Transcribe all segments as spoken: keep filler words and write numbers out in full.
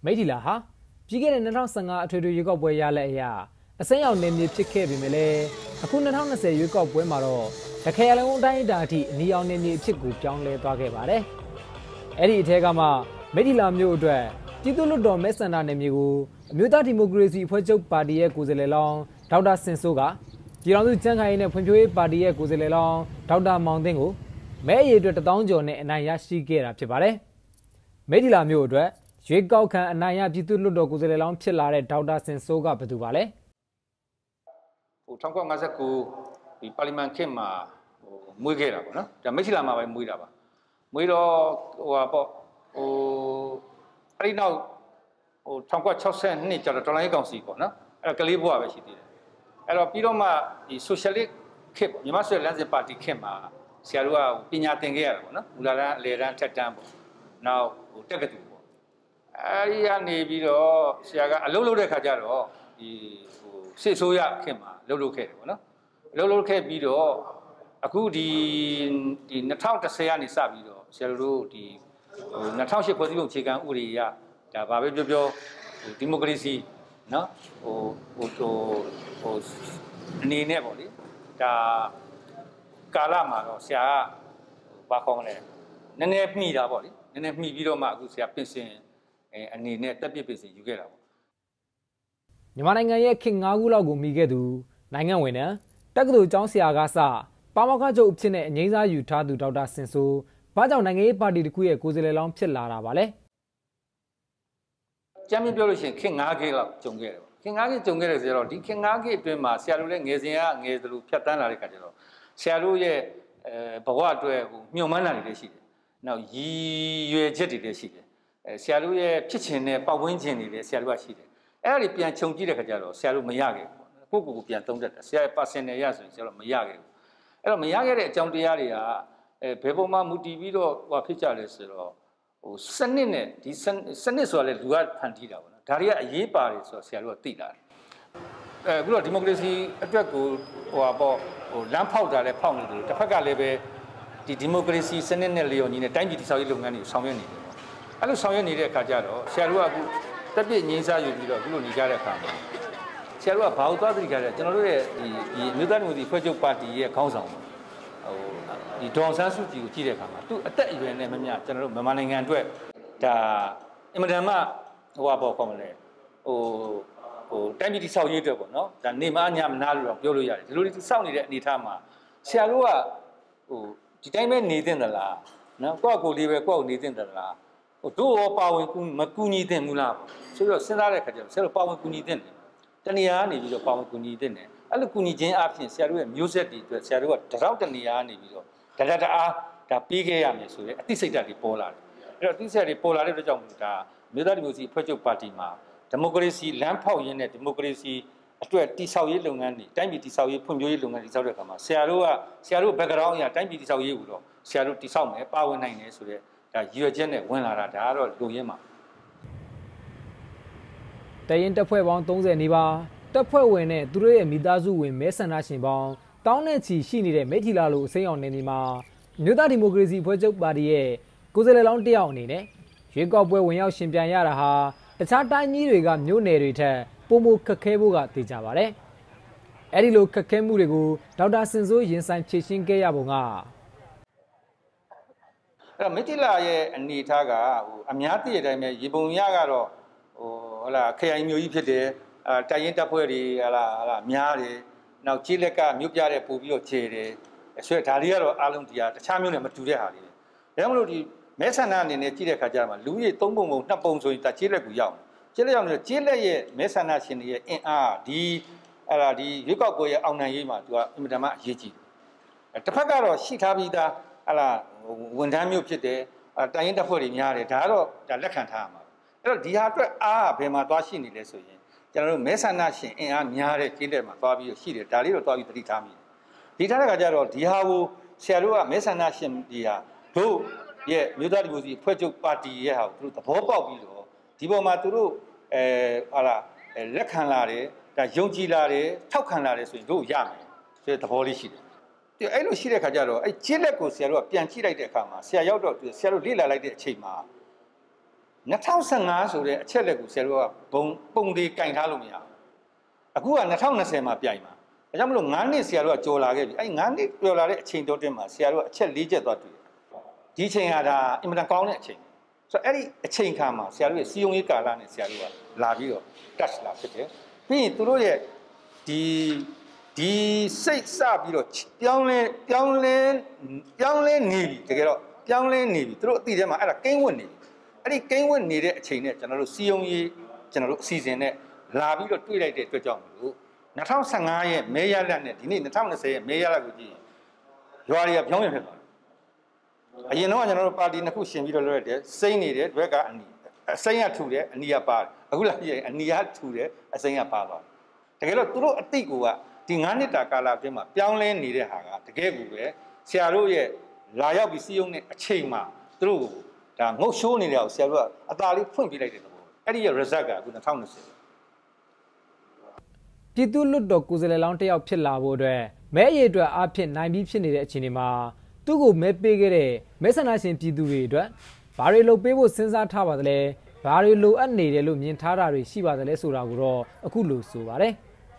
မိထီလာဟာပြီးခဲ့တဲ့၂၀၁၅အထွေထွေရွေးကောက်ပွဲရလဒ်အရအစိမ်းရောင်နယ်မြေဖြစ်ခဲ့ပေမဲ့လည်းအခု၂၀၂၀ရွေးကောက်ပွဲမှာတော့တခရလုံးအတိုင်းအတာအထိအနီရောင်နယ်မြေအဖြစ်ကိုပြောင်းလဲသွားခဲ့ပါတယ်။အဲ့ဒီအထက်ကမှမိထီလာမြို့အတွက်ပြည်သူ့လွှတ်တော်မဲဆန္ဒနယ်မြေကိုအမျိုးသားဒီမိုကရေစီအဖွဲ့ချုပ်ပါတီရဲ့ကိုယ်စားလှယ်လောင်းဒေါက်တာစင်စိုးကပြည်ထောင်စုကြံ့ခိုင်ရေးနဲ့ဖွံ့ဖြိုးရေးပါတီရဲ့ကိုယ်စားလှယ်လောင်းဒေါက်တာမောင်သိန်းကိုမဲအရေအတွက်တစ်သောင်းကျော်နဲ့အနိုင်ရရှိခဲ့တာဖြစ်ပါတယ်။မိထီလာမြို့အတွက်ရွေးကောက်ခံအနိုင်ရပြည်သူ့လွှတ်တော်ကိုယ်စားလှယ်လောင်းဖြစ်လာတဲ့ဒေါက်တာစင်စိုးကဘယ်သူပါလဲဟို၁၉၅၉ဒီပါလီမန်ခေတ်မှာဟိုမွေးခဲ့တာပေါ့နော်ဒါမိထီလာမှာပဲမွေးတာပါမွေးတော့ဟိုဟာပေါ့ဟိုအဲ့ဒီနောက်ဟို၁၉၆၂ကျတော့တော်လိုင်းကောင်စီပေါ့နော်အဲ့တော့ကလေးဘွားပဲရှိသေးတယ်အဲ့တော့ပြီးတော့မှဒီဆိုရှယ်လစ်ခေတ်မြန်မာဆိုရှယ်လစ်ပါတီခေတ်မှာဆရာတို့ကပညာသင်ခဲ့ရတာပေါ့နော်မူလတန်းအလယ်တန်းထက်တန်းပေါ့နောက်ဟိုတက်ကတူပေါ့အဲ့ဒီကနေပြီးတော့ဆရာကအလုပ်လုပ်တဲ့ခါကျတော့ဒီဟိုစစ်ဆိုးရခေတ်မှာလုပ်လုပ်ခဲ့တယ်ပေါ့နော်လုပ်လုပ်ခဲ့ပြီးတော့အခုဒီဒီ၂၀၁၀ကနေစပြီးတော့ဆရာတို့ဒီဟို၂၀၀၈ဖွဲ့စည်းပုံအခြေခံဥပဒေရဒါဘာပဲပြောပြောဟိုဒီမိုကရေစီနော်ဟိုဟိုဟိုဟိုအနေနဲ့ပေါ့လေဒါကာလမှာတော့ဆရာကဘာခေါ်မလဲနည်းနည်းမှီတာပေါ့လေနည်းနည်းမှီပြီးတော့မှအခုဆရာပြင်ဆင်အဲအနေနဲ့တက်ပြစ်ပြင်ဆင်ယူခဲ့တာပေါ့မြန်မာနိုင်ငံရဲ့ခေတ်၅ခုလောက်ကိုမိခဲ့သူနိုင်ငံဝင်တန်းတက္ကသိုလ်ကျောင်းဆရာကစပါမောက္ခချုပ်အဖြစ်နဲ့အငြိမ်းစားယူထားသူဒေါက်တာစင်စိုးဘာကြောင့်နိုင်ငံရေးပါတီတစ်ခုရဲ့ကိုယ်စားလှယ်လောင်းဖြစ်လာတာပါလဲကျမ်းပြပြောလို့ရှိရင်ခေတ်၅ခေတ်လောက်ကြုံခဲ့တယ်ပေါ့ခေတ်၅ခေတ်ကြုံခဲ့တယ်ဆိုတော့ဒီခေတ်၅ခေတ်အတွင်းမှာဆရာတို့လည်းငယ်စဉ်ကငယ်သလိုဖြတ်တန်းလာတဲ့ခါကျတော့ဆရာတို့ရဲ့အဲဘဝအတွက်ဟိုမျှော်မှန်းတာတွေလည်းရှိတယ်နောက်ရည်ရွယ်ချက်တွေလည်းရှိတယ်အဲဆရာတို့ရဲ့ဖြစ်ချင်တဲ့ပတ်ဝန်းကျင်တွေလည်းဆရာတို့ကရှိတယ်အဲ့ဒါတွေပြန်ခြုံကြည့်တဲ့ခါကျတော့ဆရာတို့မရခဲ့ဘူးပေါ့ကိုယ့်ကိုယ်ကိုပြန်သုံးတတ်တယ်ဆရာရဲ့ personal ရဆိုရင်ဆရာတို့မရခဲ့ဘူးအဲ့တော့မရခဲ့တဲ့အကြောင်းတရားတွေကအဲဘယ်ပုံမှမူတည်ပြီးတော့ဟိုဖြစ်ကြလဲဆိုတော့ဟိုစနစ်နဲ့ဒီစနစ်ဆိုတာလေလူကဖန်တီးတာပေါ့နော်ဒါတွေကအရေးပါတယ်ဆိုတော့ဆရာတို့ကသိလာတယ်အဲအခုတော့ဒီမိုကရေစီအတွက်ကိုဟိုဟာပေါ့ဟိုလမ်းဖောက်တာလည်းဖောက်နေတယ်တစ်ဖက်ကလည်းပဲဒီဒီမိုကရေစီစနစ်နဲ့လျော်ညီနဲ့တိုင်းပြည်တည်ဆောက်ရေးလုပ်ငန်းတွေဆောင်ရွက်နေတယ်ပေါ့အဲ့လိုဆောင်ရွက်နေတဲ့အခါကျတော့ဆရာတို့ကအခုတက်ပြည့်ငြိမ်းစားယူပြီးတော့အခုလိုနေကြတဲ့အခါမှာဆရာတို့ကဘာလို့သွားသတိထားလဲကျွန်တော်တို့ရဲ့ဒီဒီအမျိုးသားဒီမိုကရေစီဖွဲ့ချုပ်ပါတီရဲ့ခေါင်းဆောင်ဟိုဒီဒေါ်ဆန်းစုကြည်ကိုကြည့်တဲ့အခါမှာသူအသက်အရွယ်နဲ့မမျှကျွန်တော်တို့မြန်မာနိုင်ငံအတွက်ဒါအင်မတန်မှဟိုဟာပေါ့ခေါ်မလဲဟိုဟိုတိုင်းပြည်တည်ဆောက်ရေးအတွက်ပေါ့နော်ဒါနေမအညာမနာလို့တော့ပြောလို့ရတယ်ဒီလိုဒီစောင့်နေတဲ့အနေအထားမှာဆရာတို့ကဟိုဒီတိုင်းပဲနေသင့်သလားနော်ကိုယ့်အကိုလေးပဲကိုယ့်ကိုနေသင့်သလားဟိုတို့ရောပါဝင်မကူညီသင့်ဘူးလားပေါ့ဆိုတော့စဉ်းစားတဲ့ခါကျတော့ဆရာတို့ပါဝင်ကူညီသင့်တယ်တနေရာကနေပြီးတော့ပါဝင်ကူညီသင့်တယ်အဲ့လိုကူညီခြင်းအပြင်ဆရာတို့ရဲ့မျိုးဆက်တွေအတွက်ဆရာတို့ကတရောက်တနေရာကနေပြီးတော့တရတအားဒါပြီးခဲ့ရမယ်ဆိုရင်အသိစိတ်ဓာတ်တွေပေါ်လာတယ်အဲ့တော့အသိစိတ်တွေပေါ်လာတဲ့အတွက်ကြောင့်မို့ဒါမြို့သားဒီမိုကရေစီအဖွဲ့ချုပ်ပါတီမှာဒီမိုကရေစီလမ်းဖောက်ရင်းနဲ့ဒီမိုကရေစီအတွက်တည်ဆောက်ရေးလုပ်ငန်းတွေတိုင်းပြည်တည်ဆောက်ရေးဖွံ့ဖြိုးရေးလုပ်ငန်းတည်ဆောက်တဲ့အခါမှာဆရာတို့ကဆရာတို့ background အရာတိုင်းပြည်တည်ဆောက်ရေးကိုတော့ဆရာတို့တည်ဆောက်မယ်ပါဝင်နိုင်တယ်ဆိုတော့ဒါရည်ရွယ်ချက်နဲ့ဝင်လာတာဒါကတော့လူရင်းမှာတရင်တပ်ဖွဲ့ပေါင်း၃၀နီးပါးတပ်ဖွဲ့ဝင်နဲ့သူတို့ရဲ့မိသားစုဝင်မဲဆန္ဒရှင်ပေါင်းတောင်းနဲ့ချီရှိနေတဲ့မိထီလာလိုအစိမ်းအောင်နယ်မြေမှာမြို့သားဒီမိုကရေစီဖွဲ့ချုပ်ပါတီရဲ့ကိုယ်စားလှယ်လောင်းတစ်ယောက်အနေနဲ့ရွေးကောက်ပွဲဝင်ရောက်ရှင်ပြိုင်ရတာဟာတခြားတိုင်းကြီးတွေကမြို့နယ်တွေထက်ပိုမိုခက်ခဲဖို့ကသိကြပါတယ်။အဲဒီလိုခက်ခဲမှုတွေကိုဒေါက်တာစင်စိုးရင်ဆိုင်ဖြေရှင်းခဲ့ရပုံကအဲ့တော့မိထီလာရဲ့အနေအထားကဟိုအများသိတဲ့အတိုင်းပဲရေပုံရကတော့ဟိုဟလာခရိုင်မျိုးကြီးဖြစ်တယ်အာတိုင်ရင်တပ်ဖွဲ့တွေဟလာဟလာများတယ်နောက်ကြီးလက်ကမြို့ပြတဲ့ပို့ပြီးတော့ခြေတယ်အဆွဲဒါတွေကတော့အားလုံးတရားတခြားမျိုးနဲ့မတူတဲ့ဟာတွေဒါကြောင့်မလို့ဒီမဲဆန္ဒအနေနဲ့ကြည့်တဲ့ခါကျမှလူကြီးသုံးပုံပုံနှစ်ပုံဆိုရင်တကြီးလက်ကူရောက်ကြီးလက်ရောက်နေကြီးလက်ရဲ့မဲဆန္ဒရှင်တွေရဲ့အင်အားဒီအဲ့ဒါဒီရွေးကောက်ပွဲရဲ့အောင်နိုင်ရေးမှာသူကအင်မတန်မှအရေးကြီးတယ်တစ်ဖက်ကတော့ရှိထားပြီးသားဟလာဝန်ထမ်းမျိုးဖြစ်တယ်တိုင်ရင်တပ်ဖွဲ့တွေများတယ်ဒါကတော့ဒါလက်ခံထားရမှာအဲ့တော့ဒီဟာအတွက်အားဘယ်မှာသွားရှိနေလဲဆိုရင်ကျွန်တော်တို့မဲဆန္ဒရှင်အင်အားများတဲ့ကျေးလက်မှာသွားပြီးရှိတယ်ဒါလေးတော့သွားပြီးသတိထားမိတယ်ဒီထားတဲ့ခါကျတော့ဒီဟာကိုဆရာတို့ကမဲဆန္ဒရှင်တွေဟာတို့ရဲ့မြို့သားဒီမိုကရေစီဖွဲ့ချုပ်ပါတီရဲ့ဟာကိုသူတို့သဘောပေါက်ပြီးတော့ဒီပေါ်မှာသူတို့အဲဟာလာလက်ခံလာတယ်ဒါယုံကြည်လာတယ်ထောက်ခံလာတယ်ဆိုရင်တို့ရမယ်ဆိုတဲ့သဘောလေးရှိတယ်ဒီအဲ့လိုရှိတဲ့ခါကျတော့အဲ့ကျေးလက်ကိုဆရာတို့ကပြန်ကြည့်လိုက်တဲ့အခါမှာဆရာရောက်တော့ဆရာတို့လေ့လာလိုက်တဲ့အချိန်မှာနှစ်ထောင်ဆယ့်ငါဆိုတဲ့အချက်လက်ကိုဆရာတို့ကဘုံပုံသေးကင်ထားလို့မရဘူးအခုကနှစ်ထောင်နှစ်ဆယ်မှာပြိုင်မှာဒါကြောင့်မလို့ငါးနှစ်ဆရာတို့ကကြော်လာခဲ့ပြီအဲ့ငါးနှစ်ကြော်လာတဲ့အချိန်တိုးတင်မှာဆရာတို့ကအချက်၄ချက်သွားတွေ့ဒီအချိန်ဟာဒါအင်မတန်ကောင်းတဲ့အချိန်ဆိုတော့အဲ့ဒီအချိန်ခါမှာဆရာတို့ရဲ့စီယုံရေးကာလနဲ့ဆရာတို့ကလာပြီးတော့ touch လာဖြစ်တယ်ပြီးရင်သူတို့ရဲ့ဒီဒီစိတ်စပြီးတော့ပြောင်းလဲပြောင်းလဲပြောင်းလဲနေပြီတကယ်တော့ပြောင်းလဲနေပြီသူတို့အတိထဲမှာအဲ့ဒါကိန်းဝတ်နေပြီအဲ့ဒီကိန်းဝတ်နေတဲ့အချိန်နဲ့ကျွန်တော်တို့စီယုံရေးကျွန်တော်တို့အစီအစဉ်နဲ့လာပြီးတော့တွေ့လိုက်တဲ့အတွက်ကြောင့်မလို့နှစ်ထောင်ဆယ့်ငါရဲ့မဲရလက်နဲ့ဒီနေ့နှစ်ထောင်၂၀ရဲ့မဲရလက်ကိုကြည့်ရွာတွေကပြောင်းပြန်ဖြစ်သွားတယ်အရင်တော့ကျွန်တော်တို့ပါတီနှစ်ခုရှင်ပြီးတော့လွှဲတယ်စိမ့်နေတယ်ဘက်ကအနီအစိမ့်ကထူတယ်အနီကပါတယ်အခုလာကြည့်ရင်အနီကထူတယ်အစိမ့်ကပါသွားတယ်တကယ်တော့သူတို့အတိတ်ကဒီငါးနှစ်တာကာလအတွင်းမှာပြောင်းလဲနေတဲ့ဟာကတကယ်ကိုပဲဆရာတို့ရဲ့လာရောက်ပြီးစီယုံတဲ့အချိန်မှာသူတို့ဒါငုတ်ရှိုးနေတဲ့အောင်ဆရာတို့ကအသာလေးဖွင့်ပြလိုက်တဲ့သဘောအဲ့ဒီရဲ့ result ကအခုနှစ်ထောင်၂၀ပြည်သူ့လွတ်တော်ကိုယ်စားလှယ်လောင်းတယောက်ဖြစ်လာဖို့အတွက်မဲအရေးအတွက်အဖြစ်နိုင်ပြီးဖြစ်နေတဲ့အခြေအနေမှာသူ့ကိုမဲပေးခဲ့တဲ့မဲဆန္ဒရှင်ပြည်သူတွေအတွက်ဘာတွေလုပ်ပေးဖို့စဉ်းစားထားပါသလဲဘာတွေလိုအပ်နေတယ်လို့မြင်ထားတာတွေရှိပါသလဲဆိုတာကိုတော့အခုလိုဆိုပါတယ်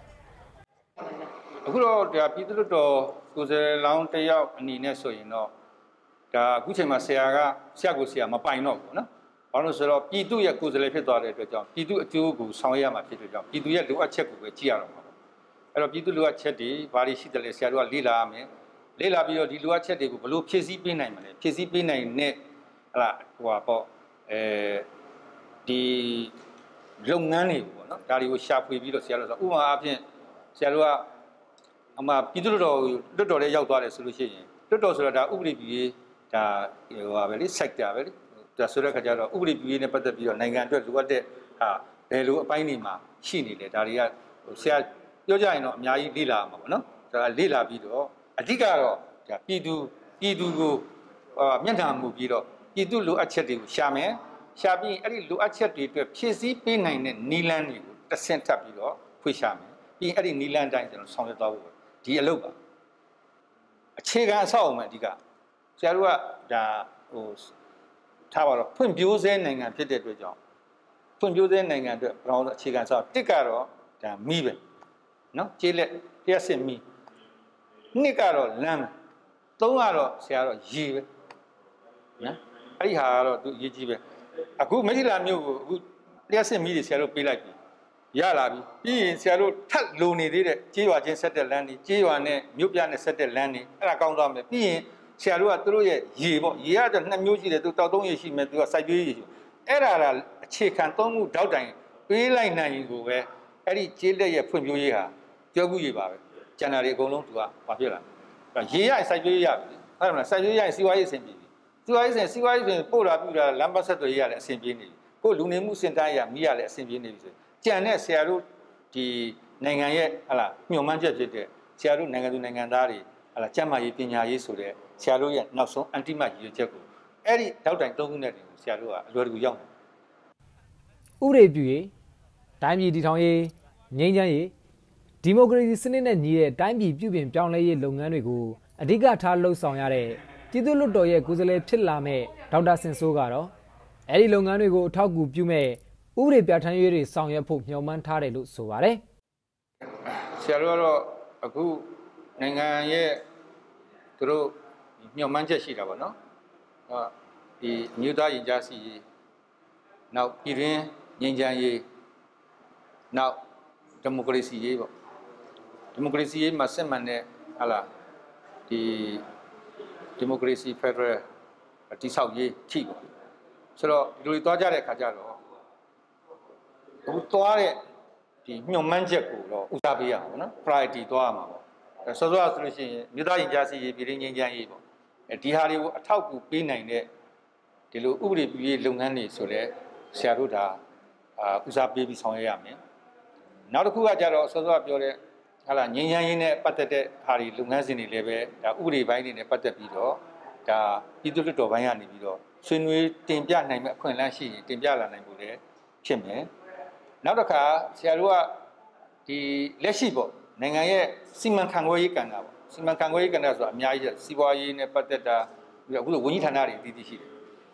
အခုတော့ဒါပြည်သူ့လွတ်တော်ကိုယ်စားလှယ်လောင်းတယောက်အနေနဲ့ဆိုရင်တော့ဒါအခုချိန်မှာဆရာကဆရာကိုဆရာမပိုင်တော့ဘူးနော်ဘာလို့ဆိုတော့ပြည်သူရဲ့ကိုယ်စားလှယ်ဖြစ်သွားတဲ့အတွက်ကြောင့်ပြည်သူအကျိုးကိုဆောင်ရွက်ရမှာဖြစ်တဲ့ကြောင့်ပြည်သူရဲ့လိုအပ်ချက်ကိုပဲကြည့်ရတော့မှာပေါ့အဲ့တော့ပြည်သူလိုအပ်ချက်တွေဘာတွေရှိတယ်လဲဆရာတို့ကလေ့လာရမယ်လေ့လာပြီးတော့ဒီလိုအပ်ချက်တွေကိုဘယ်လိုဖြည့်ဆည်းပေးနိုင်မလဲဖြည့်ဆည်းပေးနိုင်တဲ့ဟလာဟိုပါပေါ့အဲဒီလုပ်ငန်းတွေပေါ့နော်ဒါတွေကိုရှာဖွေပြီးတော့ဆရာတို့ဆိုဥပမာအဖြစ်ဆရာတို့ကအမှပြည်သူ့လွတ်တော်လွတ်တော်လေးရောက်သွားတယ်ဆိုလို့ရှိရင်လွတ်တော်ဆိုတာဒါဥပဒေပြုရေးဒါဟိုပါပဲလေ sector ပဲလေဒါဆိုတဲ့ခါကျတော့ဥပဒေပြုရေးနဲ့ပတ်သက်ပြီးတော့နိုင်ငံအတွက်လိုအပ်တဲ့ဟာဘယ်လိုအပိုင်းတွေမှာရှိနေလဲဒါတွေကဆရာပြောကြရင်တော့အများကြီးလေ့လာမှာပေါ့နော်ဒါလေ့လာပြီးတော့အဓိကတော့ဒါပြည်သူပြည်သူကိုမျက်နှာမူပြီးတော့ပြည်သူလိုအပ်ချက်တွေကိုရှာမယ်ရှာပြီးအဲ့ဒီလိုအပ်ချက်တွေအတွက်ဖြည့်ဆည်းပေးနိုင်တဲ့နည်းလမ်းတွေကိုတစ်ဆင့်ထပ်ပြီးတော့ဖွင့်ရှာမယ်ပြီးရင်အဲ့ဒီနည်းလမ်းတိုင်းကျွန်တော်ဆောင်ရွက်သွားဖို့ဒီအလုပ်ပါအခြေခံအဆောက်အအုံပဲအဓိကဆရာတို့ကဒါဟိုထားပါတော့ဖွံ့ဖြိုးဆဲနိုင်ငံဖြစ်တဲ့အတွက်ကြောင့်ဖွံ့ဖြိုးဆဲနိုင်ငံအတွက်ဘယ်တော့အခြေခံအဆောက်တစ်ကတော့ဒါမီးပဲနော်ကျေးလက်လျှက်စစ်မီးနှစ်ကတော့လမ်းပဲသုံးကတော့ဆရာတော့ရေပဲနော်အဲ့ဒီဟာကတော့သူအရေးကြီးပဲအခုမက်ထီလာမြို့ကိုအခုလျှက်စစ်မီးတွေဆရာတို့ပေးလိုက်ပြီရလာပြီပြီးရင်ဆရာတို့ထပ်လုံနေသေးတဲ့ကြေးရွာချင်းဆက်တဲ့လမ်းတွေကြေးရွာနဲ့မြို့ပြနဲ့ဆက်တဲ့လမ်းတွေအဲ့ဒါကောင်းသွားမယ်ပြီးရင်ဆရာတို့ကသူတို့ရဲ့ရေပေါ့ရေကတော့နှစ်မျိုးရှိတယ်သူတောက်သုံးရေရှိမယ်သူကစိုက်ပျိုးရေရှိအဲ့ဒါကအခြေခံသုံးခုတောက်တိုင်ပေးလိုက်နိုင်ရင်ကိုပဲအဲ့ဒီကြေးလက်ရဲ့ဖွံ့ဖြိုးရေးဟာကြောက်ကူရေပါပဲကျန်တာတွေအကုန်လုံးသူကဘာဖြစ်လာလဲရေရစိုက်ပျိုးရရပြီဟုတ်တယ်မလားစိုက်ပျိုးရရင်စီးပွားရေးအဆင်ပြေပြီစီးပွားရေးအဆင်စီးပွားရေးဆိုရင်ပို့လာပြူတာလမ်းပတ်ဆက်တွေရလည်းအဆင်ပြေနေပြီကိုလူနေမှုစင်တိုင်းရမိရလည်းအဆင်ပြေနေပြီဆိုကြံတဲ့ဆရာတို့ဒီနိုင်ငံရဲ့ဟလာညှို့မှန်းချက်ဖြစ်တဲ့ဆရာတို့နိုင်ငံသူနိုင်ငံသားတွေဟလာကျန်းမာရေးပညာရေးဆိုတဲ့ဆရာတို့ရဲ့နောက်ဆုံးအန်တိမရည်ရွယ်ချက်ကိုအဲ့ဒီတောက်တိုင်သုံးခုနဲ့တင်ဆရာတို့ကအလွယ်တကူရောက်တယ်ဥပဒေပြုရေးတိုင်းပြည်တည်ထောင်ရေးငြိမ်းချမ်းရေးဒီမိုကရေစီစနစ်နဲ့ညီတဲ့တိုင်းပြည်ပြုပြင်ပြောင်းလဲရေးလုပ်ငန်းတွေကိုအဓိကထားလှုပ်ဆောင်ရတဲ့ပြည်သူ့လွှတ်တော်ရဲ့ကိုယ်စားလှယ်ဖြစ်လာမဲ့ဒေါက်တာစင်စိုးကတော့အဲ့ဒီလုပ်ငန်းတွေကိုအထောက်အကူပြုမဲ့ဥပဒေပြဋ္ဌာန်းရေးတွေဆောင်ရွက်ဖို့မျှော်မှန်းထားတယ်လို့ဆိုပါတယ်ဆရာတို့ကတော့အခုနိုင်ငံရဲ့သူတို့မျှော်မှန်းချက်ရှိတာပေါ့နော်ဟောဒီအမျိုးသားရင်ကြားစီရေးနောက်ပြည်တွင်းငြိမ်းချမ်းရေးနောက်ဒီမိုကရေစီရေးပေါ့ဒီမိုကရေစီရေးမှာစစ်မှန်တဲ့ဟာလားဒီဒီမိုကရေစီဖက်ဒရယ်တိဆောက်ရေးထိပေါ့ဆိုတော့ဒီလိုသွားကြတဲ့အခါကျတော့အခုသွားတဲ့ဒီညှို့မှန်းချက်ကိုတော့ဦးစားပေးရအောင်နော် priority သွားရမှာပေါ့ဆောစောဆိုလို့ရှိရင်မြို့သားရင်ကြားစီရေးပြည်ရင်းငြိမ်းချမ်းရေးပေါ့အဲဒီဟာတွေကိုအထောက်အကူပေးနိုင်တဲ့ဒီလိုဥပဒေပြုရေးလုပ်ငန်းတွေဆိုတော့ဆရာတို့ဒါအာဦးစားပေးပြီးဆောင်ရွက်ရမယ်နောက်တစ်ခုကကြတော့ဆောစောပြောတဲ့ဟာလာငြိမ်းချမ်းရေးနဲ့ပတ်သက်တဲ့ဟာတွေလုပ်ငန်းစဉ်တွေလည်းပဲဒါဥပဒေပိုင်းတွေနဲ့ပတ်သက်ပြီးတော့ဒါပြည်သူ့လွှတ်တော်ပိုင်းကနေပြီးတော့ဆွေးနွေးတင်ပြနိုင်မဲ့အခွင့်အလမ်းရှိရင်တင်ပြလာနိုင်ဖို့လည်းဖြစ်မယ်နောက်တစ်ခါဆရာတို့ကဒီလက်ရှိပေါ့နိုင်ငံရဲ့စီမံခန့်ခွဲရေးကဏ္ဍပေါ့စီမံခန့်ခွဲရေးကဏ္ဍဆိုတာအများကြီးစီးပွားရေးနဲ့ပတ်သက်တာပြီးတော့အခုလိုဝန်ကြီးဌာနတွေအသီးသီးရှိတယ်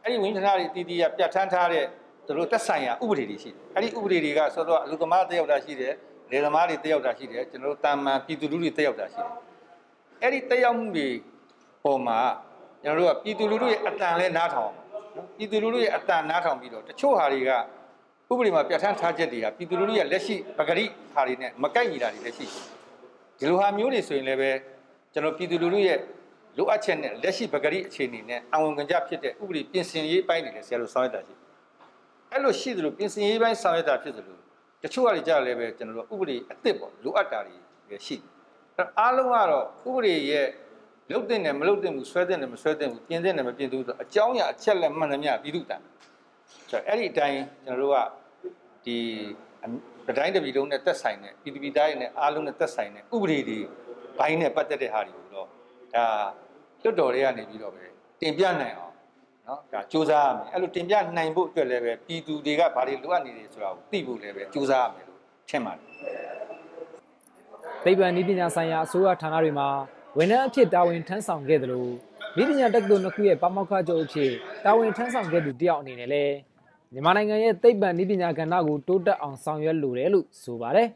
အဲ့ဒီဝန်ကြီးဌာနတွေတည်တည်ရပြဋ္ဌာန်းထားတဲ့သူတို့သက်ဆိုင်ရာဥပဒေတွေရှိတယ်အဲ့ဒီဥပဒေတွေကဆိုတော့အလူသမားတက်ရောက်တာရှိတယ်လေသမားတွေတက်ရောက်တာရှိတယ်ကျွန်တော်တို့တာမန်ပြည်သူလူထုတွေတက်ရောက်တာရှိတယ်အဲ့ဒီတက်ရောက်မှုတွေပုံမှာကျွန်တော်တို့ကပြည်သူလူထုရဲ့အတန်လဲနားထောင်နော်ပြည်သူလူထုရဲ့အတန်နားထောင်ပြီးတော့တချို့ဟာတွေကဥပဒေမှာပြဋ္ဌာန်းထားချက်တွေကပြည်သူလူထုရဲ့လက်ရှိပဂရိဟာတွေနဲ့မကိုက်ညီတာတွေလည်းရှိဒီလိုဟာမျိုးတွေဆိုရင်လည်းပဲကျွန်တော်ပြည်သူလူထုရဲ့လိုအပ်ချက်နဲ့လက်ရှိပဂရိအခြေအနေနဲ့အဝန်ခံချက်ဖြစ်တဲ့ဥပဒေပြင်ဆင်ရေးပိုင်းတွေလည်းဆရာတို့ဆောင်ရွက်တာရှိအဲ့လိုရှိသလိုပြင်ဆင်ရေးပိုင်းဆောင်ရွက်တာဖြစ်သလိုတချို့ဟာတွေကြားလည်းပဲကျွန်တော်တို့ဥပဒေအသစ်ပေါ့လိုအပ်တာတွေလည်းရှိတယ်အားလုံးကတော့ဥပဒေရဲ့လုတ်တဲ့နဲ့မလုတ်တဲ့ဘူးဆွဲတဲ့နဲ့မဆွဲတဲ့ဘူးပြင်တဲ့နဲ့မပြင်ဘူးဆိုအကြောင်းအရာအချက်လက်မှန်သမျှပြည်သူတန်ဆိုတော့အဲ့ဒီအတိုင်းကျွန်တော်တို့ကဒီတိုင်းတပြည်လုံးနဲ့သက်ဆိုင်တဲ့ပြည်သူပြည်သားတွေနဲ့အားလုံးနဲ့သက်ဆိုင်တဲ့ဥပဒေတွေဘိုင်းနဲ့ပတ်သက်တဲ့ဟာတွေကိုတော့ဒါလွတ်တော်တွေကနေပြီးတော့ပဲတင်ပြနိုင်အောင်နော်ဒါစူးစမ်းရမယ်အဲ့လိုတင်ပြနိုင်ဖို့အတွက်လည်းပဲပြည်သူတွေကဘာတွေလိုအပ်နေတယ်ဆိုတာကိုသိဖို့လည်းပဲစူးစမ်းရမယ်လို့ထင်ပါတယ်သိပ္ပံနည်းပညာဆိုင်ရာအစိုးရဌာနတွေမှာဝန်ထမ်းအဖြစ်တာဝန်ထမ်းဆောင်ခဲ့တယ်လို့နည်းပညာတက္ကသိုလ်နှစ်ခုရဲ့ပါမောက္ခချုပ်အဖြစ်တာဝန်ထမ်းဆောင်ခဲ့သူတယောက်အနေနဲ့လည်းမြန်မာနိုင်ငံရဲ့သိပ္ပံနည်းပညာကဏ္ဍကိုတိုးတက်အောင်ဆောင်ရွက်လိုတယ်လို့ဆိုပါတယ်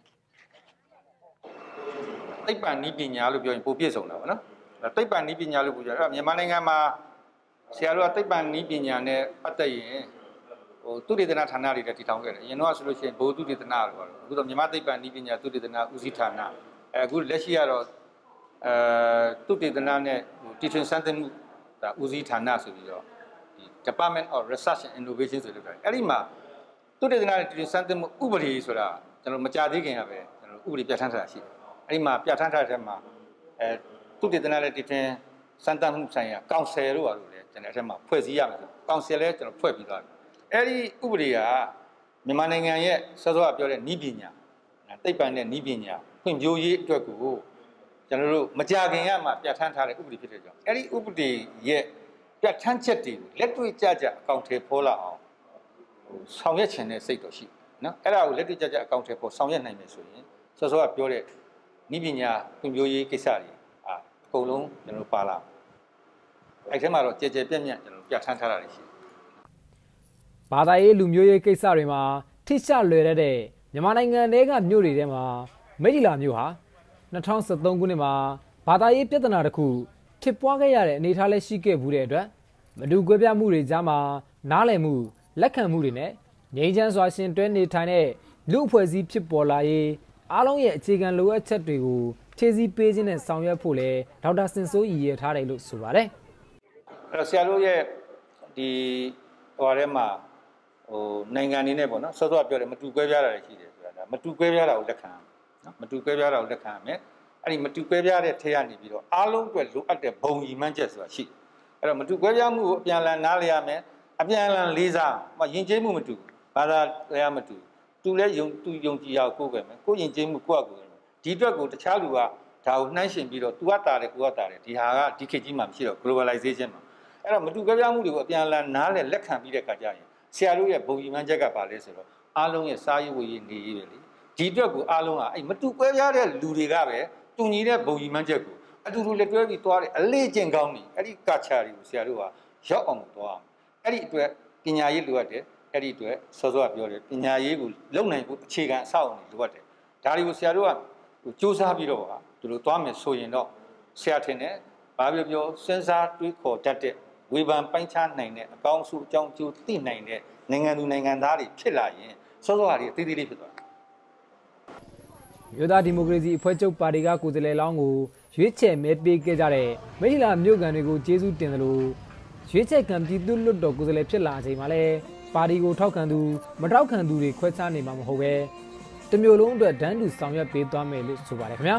သိပ္ပံနည်းပညာလို့ပြောရင်ပိုပြည့်စုံတာပါနော်သိပ္ပံနည်းပညာလို့ပြောကြတယ်မြန်မာနိုင်ငံမှာဆရာတို့ကသိပ္ပံနည်းပညာနဲ့ပတ်သက်ရင်ဟိုသုတေသနဌာနတွေလည်းတည်ထောင်ခဲ့တယ်အရင်တော့ဆိုလို့ရှိရင်ဘိုလ်သုတေသနလို့ပြောတယ်အခုတော့မြန်မာသိပ္ပံနည်းပညာသုတေသနဦးစီးဌာနအဲအခုလက်ရှိကတော့အဲသုတေသနနဲ့တီထွင်စမ်းသပ်မှုဒါဦးစီးဌာနဆိုပြီးတော့ဒီ Department of Research and Innovation ဆိုလို့ပြောတယ်အဲ့ဒီမှာသုတေသနနဲ့တီထွင်စမ်းသပ်မှုဥပဒေဆိုတာကျွန်တော်မကြသေးခင်ကပဲကျွန်တော်ဥပဒေပြဋ္ဌာန်းထားတာရှိတယ်အဲ့ဒီမှာပြဋ္ဌာန်းထားတဲ့မှာအဲသုတေသနနဲ့တီထွင်စမ်းသပ်မှုဆိုင်ရာကောင်ဆယ်တို့ပါလို့လေကျွန်တော်အဲ့ထဲမှာဖွဲ့စည်းရမယ်ဆိုကောင်ဆယ်လဲကျွန်တော်ဖွဲ့ပြီးသွားပြီအဲ့ဒီဥပဒေကမြန်မာနိုင်ငံရဲ့စောစောကပြောတဲ့နည်းပညာသိပ္ပံနဲ့နည်းပညာဖွံ့ဖြိုးရေးအတွက်ကိုကျွန်တော်တို့မကြခင်ကမှပြဋ္ဌာန်းထားတဲ့ဥပဒေဖြစ်တဲ့ကြောင့်အဲ့ဒီဥပဒေရဲ့ပြဋ္ဌာန်းချက်တွေကိုလက်တွေ့ကြကြအကောင့်ထဲပေါ်လာအောင်ဆောင်ရွက်ခြင်းနဲ့စိတ်တော်ရှိနော်အဲ့ဒါကိုလက်တွေ့ကြကြအကောင့်ထဲပေါ်ဆောင်ရွက်နိုင်မယ်ဆိုရင်စောစောကပြောတဲ့နည်းပညာဖွံ့ဖြိုးရေးကိစ္စတွေအာအကုန်လုံးကျွန်တော်ပါလာအဲ့ထဲမှာတော့ကြဲကြဲပြန့်ပြန့်ကျွန်တော်ပြဋ္ဌာန်းထားတာရှိတယ်ဘာသာရေးလူမျိုးရေးကိစ္စတွေမှာထိရှလွယ်တဲ့မြန်မာနိုင်ငံထဲကမြို့တွေထဲမှာမိထ္ထီလာမြို့ဟာ၂၀၁၃ခုနှစ်မှာဘာသာရေးပြဿနာတစ်ခုဖြစ်ပွားခဲ့ရတဲ့အနေအထားလည်းရှိခဲ့ဘူးတဲ့အတွက်မတူကွဲပြားမှုတွေကြားမှာနားလည်မှုလက်ခံမှုတွေနဲ့ငြိမ်းချမ်းစွာရှင်တွဲနေထိုင်တဲ့လူအဖွဲ့အစည်းဖြစ်ပေါ်လာရေးအားလုံးရဲ့အခြေခံလိုအပ်ချက်တွေကိုဖြည့်ဆည်းပေးခြင်းနဲ့ဆောင်ရွက်ဖို့လည်းဒေါက်တာစင်စိုးရည်ရထားတယ်လို့ဆိုပါတယ်အဲ့တော့ဆရာတို့ရဲ့ဒီဟိုထဲမှာဟိုနိုင်ငံနေနဲ့ပေါ့နော်စောစောပြောတယ်မတူကွဲပြားတာရှိတယ်ဆိုတာဒါမတူကွဲပြားတာကိုလက်ခံနော်မတူကွဲပြားတာကိုလက်ခံရမယ်အဲ့ဒီမတူကွဲပြားတဲ့ထဲကနေပြီးတော့အားလုံးအတွက်လိုအပ်တဲ့ဘုံရည်မှန်းချက်ဆိုတာရှိအဲ့တော့မတူကွဲပြားမှုကိုအပြန်အလှန်နားလည်ရမယ်အပြန်အလှန်လေးစားဟိုယဉ်ကျေးမှုမတူဘာသာတရားမတူတူလဲယုံတူယုံကြည်ရကိုကိုယ်ပဲမယ်ကိုယဉ်ကျေးမှုကိုယ့်အကူပဲဒီအတွက်ကိုတခြားလူကဒါကိုနှိုင်းယှဉ်ပြီးတော့ तू ကတာတယ်ကိုကတာတယ်ဒီဟာကဒီခေတ်ကြီးမှာမရှိတော့ globalization မှာအဲ့တော့မတူကွဲပြားမှုတွေကိုအပြန်အလှန်နားလည်လက်ခံပြီးတဲ့အခါကျရင်ဆရာတို့ရဲ့ဘုံရည်မှန်းချက်ကပါလဲဆိုတော့အားလုံးရဲ့စားရေးဝေရေးနေရေးပဲလေဒီအတွက်ကိုအားလုံးကအဲ့မတူကွဲပြားတဲ့လူတွေကပဲတူညီတဲ့ဘုံရည်မှန်းချက်ကိုအတူတူလက်တွဲပြီးသွားတယ်အလေးကျင့်ကောင်းနေအဲ့ဒီကာချာတွေကိုဆရာတို့ကရောက်အောင်သွားအောင်အဲ့ဒီအတွက်ပညာရေးလိုအပ်တယ်အဲ့ဒီအတွက်စောစောကပြောတယ်ပညာရေးကိုလုံနိုင်ဖို့အခြေခံအဆောက်အအုံတွေလိုအပ်တယ်ဒါတွေကိုဆရာတို့ကစူးစမ်းပြီးတော့ဟာဒီလိုသွားမယ်ဆိုရင်တော့ဆရာထင်တယ်ဘာပြောပြောစဉ်းစားတွေးခေါ်တတ်တဲ့ဝေဖန်ပိုင်းခြားနိုင်တဲ့အကောင်းအဆိုးအကြောင်းကျိုးသိနိုင်တဲ့နိုင်ငံသူနိုင်ငံသားတွေဖြစ်လာရင်စောစောကတွေအသေးသေးလေးဖြစ်သွားတယ်မြို့သားဒီမိုကရေစီအဖွဲ့ချုပ်ပါတီကကိုယ်စားလှယ်လောင်းကိုရွေးချယ်မဲပေးခဲ့ကြတဲ့မိထ္ထီလာမြို့ကန်တွေကိုကျေးဇူးတင်တယ်လို့ရွေးချယ်ခံပြည်သူ့လွှတ်တော်ကိုယ်စားလှယ်ဖြစ်လာချိန်မှာလည်းပါတီကိုထောက်ခံသူမထောက်ခံသူတွေခွဲခြားနေမှာမဟုတ်ပဲတမျိုးလုံးအတွက်ဒန်းတူဆောင်ရွက်ပေးသွားမယ်လို့ဆိုပါတယ်ခင်ဗျာ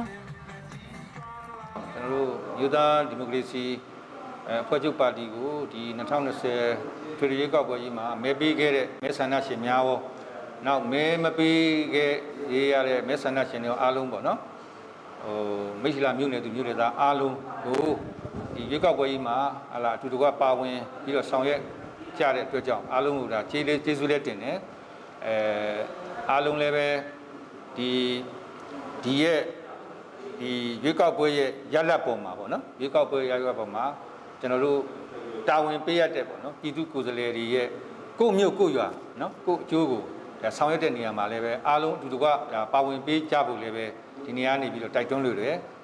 ကျွန်တော်တို့မြို့သားဒီမိုကရေစီအဖွဲ့ချုပ်ပါတီကိုဒီ၂၀၂၀ထွေထွေရွေးကောက်ပွဲကြီးမှာမဲပေးခဲ့တဲ့မဲဆန္ဒရှင်များရောနောက်မဲမပေးခဲ့ရတဲ့မဲဆန္ဒရှင်တွေအားလုံးပေါ့နော်ဟိုမိထ္ထီလာမြို့နယ်သူမြို့နယ်သားအားလုံးကိုဒီရွေးကောက်ပွဲကြီးမှာဟာလာအတူတူကပါဝင်ပြီးတော့ဆောင်ရွက်ကြတဲ့အတွက်ကြောင့်အားလုံးကိုဒါကျေးလေးကျေးဇူးလေးတင်တယ်အဲအားလုံးလည်းပဲဒီဒီရဲ့ဒီရွေးကောက်ပွဲရဲ့ရလဒ်ပုံမှာပေါ့နော်ရွေးကောက်ပွဲရလဒ်ပုံမှာကျွန်တော်တို့ဟတာဝန်ပေးရတဲ့ပေါ့နော်ပြည်သူကိုယ်စားလှယ်တွေရဲ့ကို့မြို့ကို့ရွာနော်ကို့အကျိုးကိုဒါဆောင်ရွက်တဲ့နေရာမှာလည်းပဲအားလုံးအတူတကွဒါပါဝင်ပေးကြဖို့လည်းပဲဒီနေရာနေပြီးတော့တိုက်တွန်းလို့ရတယ်